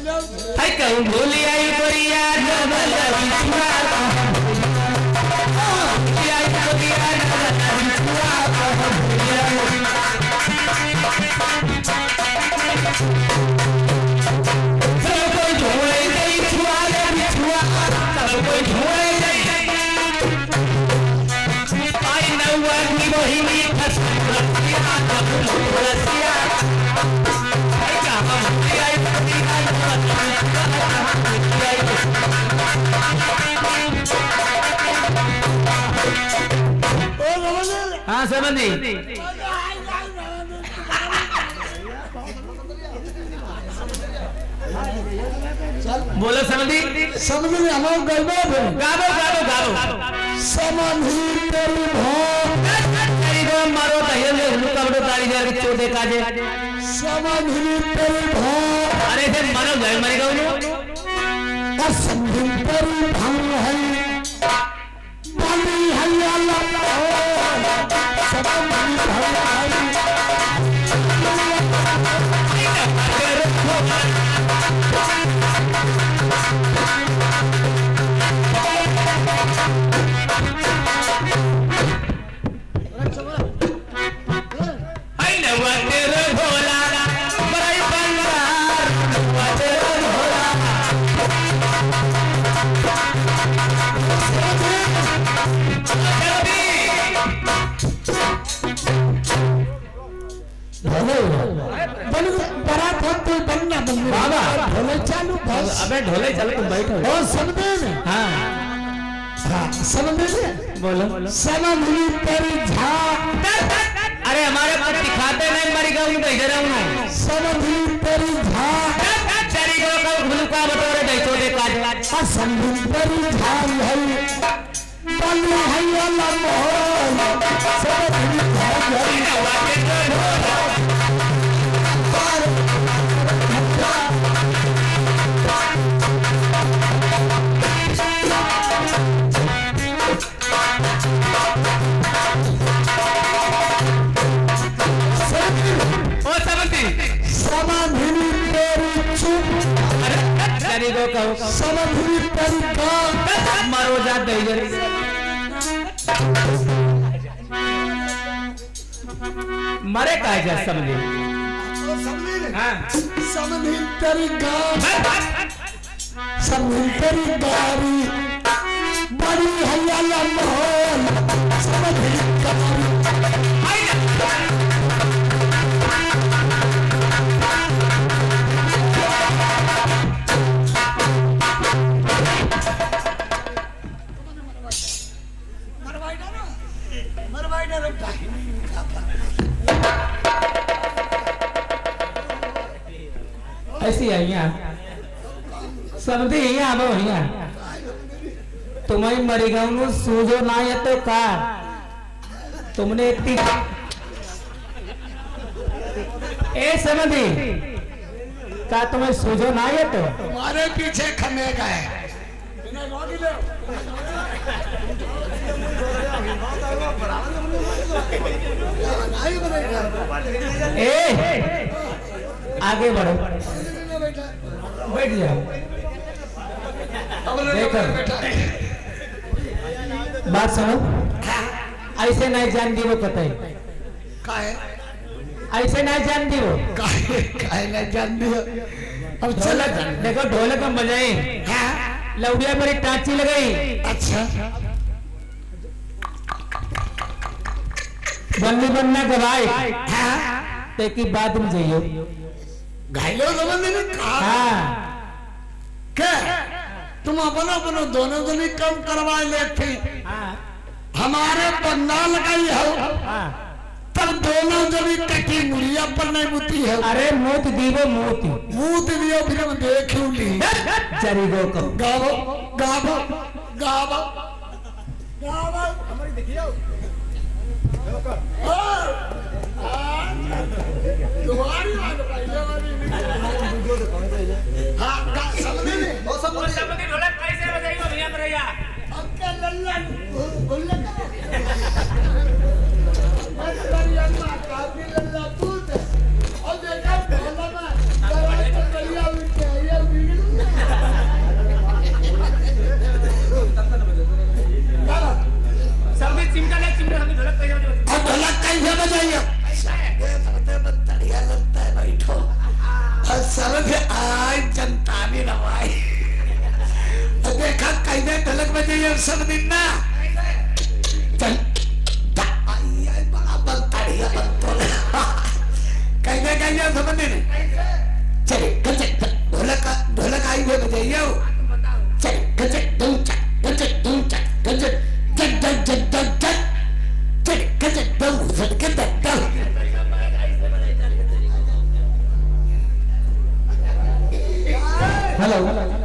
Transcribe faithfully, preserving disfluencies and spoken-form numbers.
हाय कहूं भूली आई Korea double बिछुआ भूली आई कोरिया डबल बिछुआ सब कोई ढोए गई छुआ ले बिछुआ सब कोई ढोए गई आई नौवा की मोहिनी फसिया फसिया आई कहां भूली आई हाँ समझी बोलो समझी समझी हमारे गलबा है गावो गावो गावो समझी तेरी भोग तेरी को मारो तहिया ले लुका बड़ो तारी जार के चोटे काजे समझी तेरी भोग अरे से मानो जाए मरी गावो समझी तेरी भंग है बनी है अल्लाह समझी भंग है अबे ढोले चल तुम बैठो और समझे में हाँ हाँ समझे में बोलो समझी तेरी झाक अरे हमारे पास दिखाते नहीं मरी गाँव में इधर आऊँ समझी तेरी झाक तेरी को कब भूलुका बतौरे नहीं छोटे काज समझी तेरी झाक है बनी है अल्लाह मोहन समझी झाक है समझी तेरी चुप तेरी को कहो समझी तेरी गाँव मारो जा दे मरे का जा समझे हाँ समझी तेरी गाँव समझी तेरी गारी बड़ी हल्ला मोहन समझी गारी ऐसी है यहाँ समझे यहाँ अब यहाँ तुम्हारी मरी गाँव में सूझो ना या तो का तुमने इतनी ए समझी का तुम्हें सूझो ना या तो तुम्हारे पीछे खमे गए ए आगे बढ़ो बैठ जाओ देखो बात सुनो ऐसे नहीं जान दी वो कतई काहे ऐसे नहीं जान दी वो काहे काहे नहीं जान दी अब चला देखो ढोलक में बजाई लौड़िया मेरी टांची लगाई अच्छा बन्नी बनना गवाई ते की बात में जाइयो घायलों समझने में कहा हाँ क्या तुम अपना अपना दोनों जनी कम करवा लेते हमारे बन्ना लगाई हो तब दोनों जनी कटी मुड़िया पर नहीं मुती है अरे मूत दीवो मूती मूत दियो फिर हम देखूं ली चरी गो को गावो गावो गावो गावो हमारी देखियो तुम्हारी बात पहले वाली हाँ समझे नहीं वो सब समझे ढोलक कैसे बजाएगा भैया भैया अब क्या लल्ला गुल्ला बस बड़ी अम्मा काफी लल्ला तू और देखा ढोलक में दरवाजे पर भैया उठ के ये ये सब दिन ना चल आई बड़ा बनता है बनता कैसे कैसे समझने नहीं चले गजक ढोलक ढोलक आई हुए बजाइए चले गजक दूं चक गजक दूं चक गजक जग जग जग जग जग चले गजक दूं जग गजक दूं हेलो